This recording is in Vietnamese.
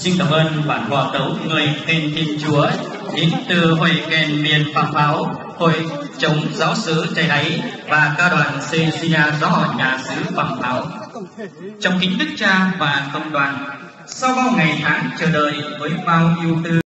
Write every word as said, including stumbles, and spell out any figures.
Xin cảm ơn bản hòa tấu người khen Thiên Chúa đến từ hội kèn miền Phạm Pháo, hội chống giáo xứ Trái Đáy và ca đoàn Cecilia giáo họ nhà xứ Phạm Pháo. Trong kính đức cha và công đoàn, sau bao ngày tháng chờ đợi với bao ưu tư